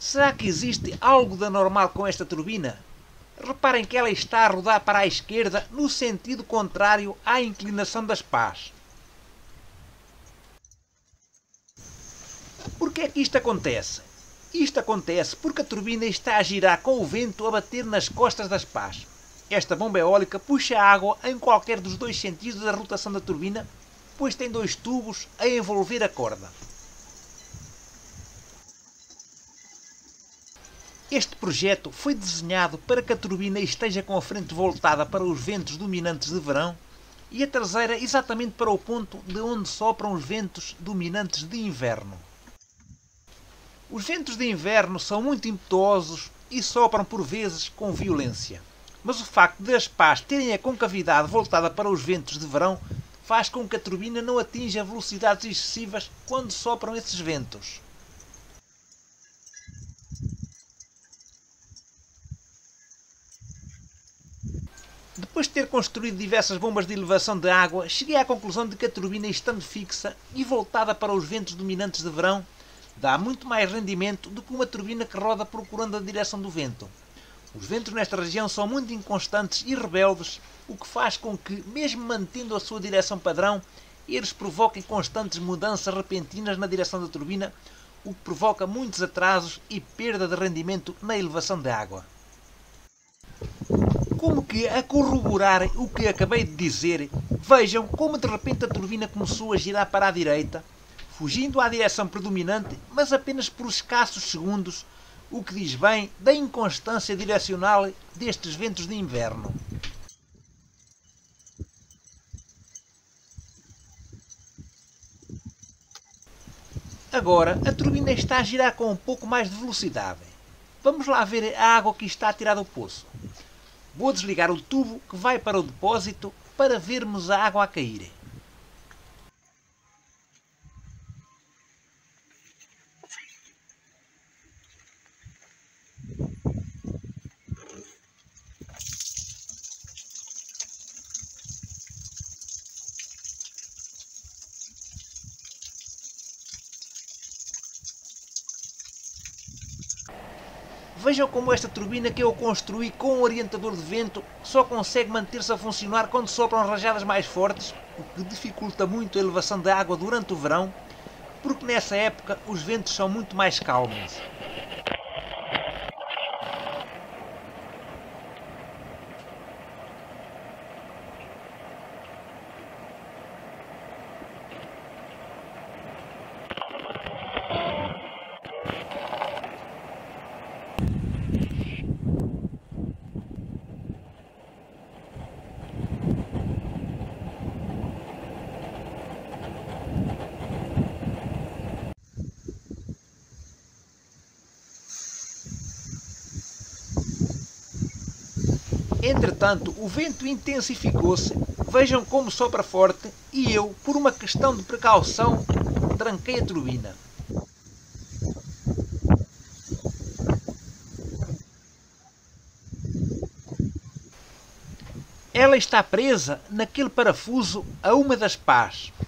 Será que existe algo de anormal com esta turbina? Reparem que ela está a rodar para a esquerda no sentido contrário à inclinação das pás. Por que é que isto acontece? Isto acontece porque a turbina está a girar com o vento a bater nas costas das pás. Esta bomba eólica puxa a água em qualquer dos dois sentidos da rotação da turbina, pois tem dois tubos a envolver a corda. Este projeto foi desenhado para que a turbina esteja com a frente voltada para os ventos dominantes de verão e a traseira exatamente para o ponto de onde sopram os ventos dominantes de inverno. Os ventos de inverno são muito impetuosos e sopram por vezes com violência. Mas o facto de as pás terem a concavidade voltada para os ventos de verão faz com que a turbina não atinja velocidades excessivas quando sopram esses ventos. Depois de ter construído diversas bombas de elevação de água, cheguei à conclusão de que a turbina, estando fixa e voltada para os ventos dominantes de verão, dá muito mais rendimento do que uma turbina que roda procurando a direção do vento. Os ventos nesta região são muito inconstantes e rebeldes, o que faz com que, mesmo mantendo a sua direção padrão, eles provoquem constantes mudanças repentinas na direção da turbina, o que provoca muitos atrasos e perda de rendimento na elevação da água. Como que a corroborar o que acabei de dizer, vejam como de repente a turbina começou a girar para a direita, fugindo à direção predominante, mas apenas por escassos segundos, o que diz bem da inconstância direcional destes ventos de inverno. Agora a turbina está a girar com um pouco mais de velocidade. Vamos lá ver a água que está a tirar do poço. Vou desligar o tubo que vai para o depósito para vermos a água a cair. Vejam como esta turbina que eu construí com um orientador de vento só consegue manter-se a funcionar quando sopram rajadas mais fortes, o que dificulta muito a elevação da água durante o verão, porque nessa época os ventos são muito mais calmos. Entretanto, o vento intensificou-se, vejam como sopra forte e eu, por uma questão de precaução, tranquei a turbina. Ela está presa naquele parafuso a uma das pás.